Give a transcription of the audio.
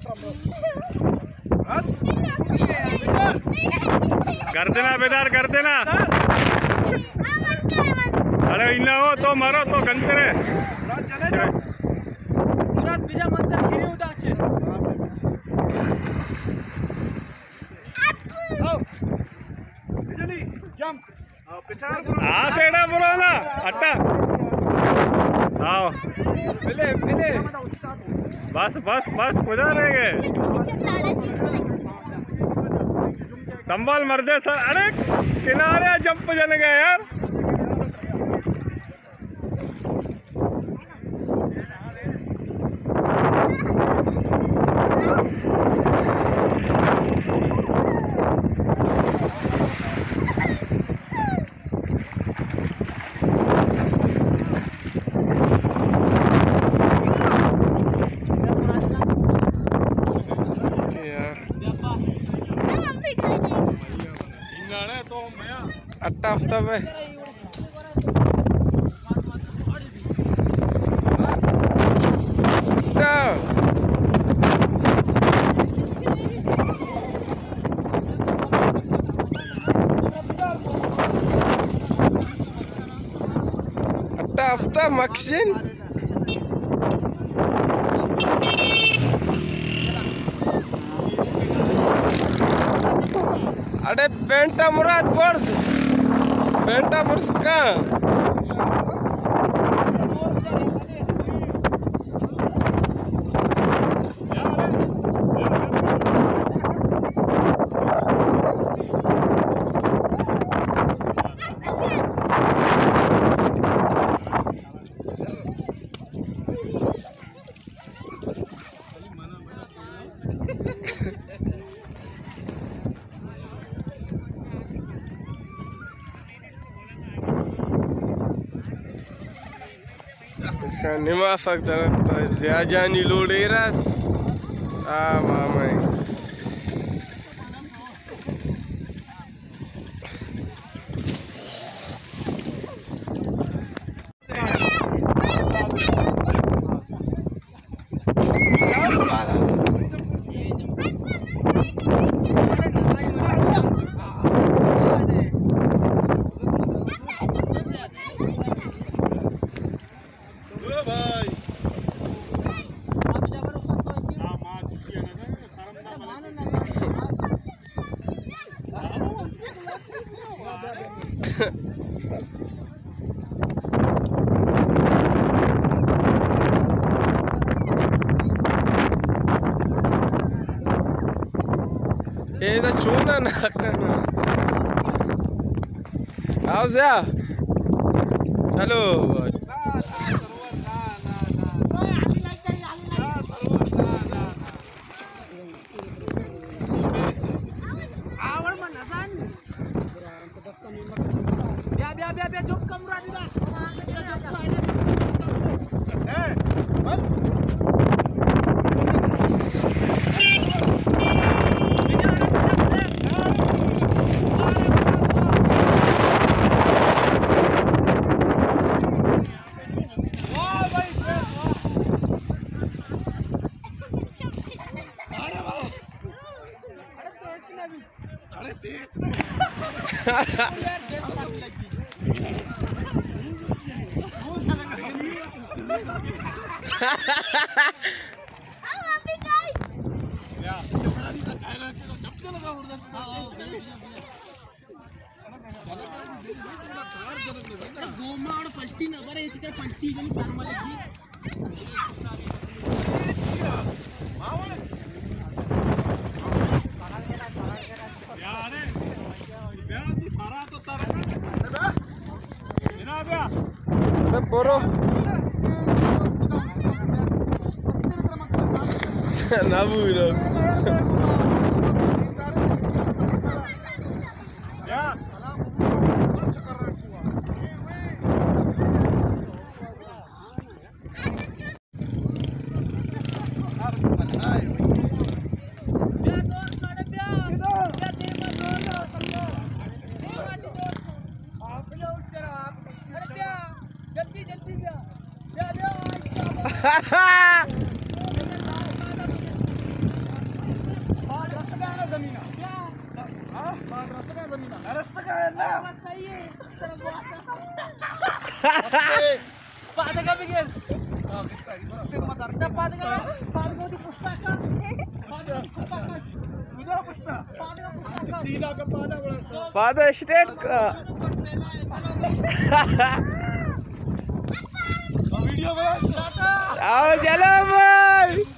कर देना बेदार, कर देना। अरे इन हो तो मारो तो गंतरे मुराद बीजा मंतर गिरी उदा छे। आओ बिजली जंप आ सेड़ा बोलो ना अट्टा आओ मिले मिले बस बस बस कुदा रह गए संभाल मर्दे सर। अरे किनारे जंप जल गए यार। तो अट्टा हफ्ता में अट्टा हफ्ता मक्सिन अरे पेंटा मुराद वर्ष का निमा सकता ज्यादा नहीं लोड रहा मामा ये तो चूना ना करना आओ जा चलो पलटी ना बरे चिकर पलटी जनी सारमाले की यारे बेदी सारा तो तर बिना बे अरे बोरो ना बुरा या रस्ता काय ना पादका बिगेल पादका ती पुस्तका तुझा पुस्तक सीधा का पादा बड़ा फादर स्ट्रेट वीडियो में आओ चलो भाई